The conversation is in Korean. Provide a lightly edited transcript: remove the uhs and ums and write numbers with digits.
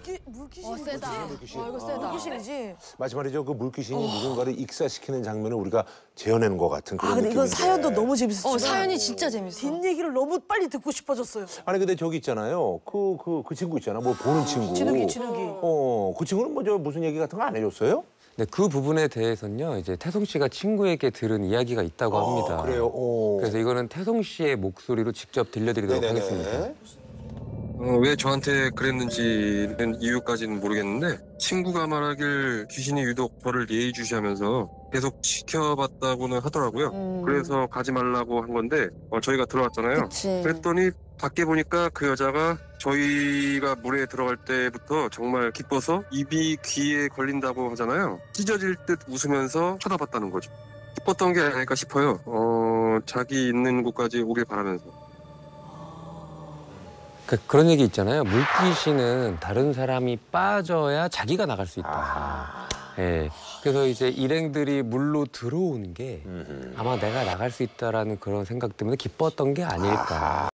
물귀신이지? 세다. 물귀신. 이거 세다. 물귀신이지? 마치 말이죠. 그 물귀신이 누군가를 익사시키는 장면을 우리가 재현해낸 것 같은 그런 근데 이건 느낌인데. 사연도 너무 재밌었어. 사연이 진짜 재밌어. 뒷얘기를 너무 빨리 듣고 싶어졌어요. 아니 근데 저기 있잖아요. 그 친구 있잖아. 뭐 보는 친구. 진욱이. 그 친구는 뭐 저 무슨 얘기 같은 거 안 해줬어요? 네, 그 부분에 대해서는요, 이제 태송 씨가 친구에게 들은 이야기가 있다고 합니다. 그래요? 그래서 이거는 태송 씨의 목소리로 직접 들려드리도록 하겠습니다. 왜 저한테 그랬는지는 이유까지는 모르겠는데 친구가 말하길 귀신이 유독 저를 예의주시하면서 계속 지켜봤다고는 하더라고요. 그래서 가지 말라고 한 건데 저희가 들어왔잖아요. 그치. 그랬더니 밖에 보니까 그 여자가 저희가 물에 들어갈 때부터 정말 기뻐서 입이 귀에 걸린다고 하잖아요. 찢어질 듯 웃으면서 쳐다봤다는 거죠. 기뻤던 게 아닐까 싶어요. 자기 있는 곳까지 오길 바라면서. 그런 얘기 있잖아요. 물귀신은 다른 사람이 빠져야 자기가 나갈 수 있다. 예. 그래서 이제 일행들이 물로 들어오는 게 아마 내가 나갈 수 있다라는 그런 생각 때문에 기뻤던 게 아닐까.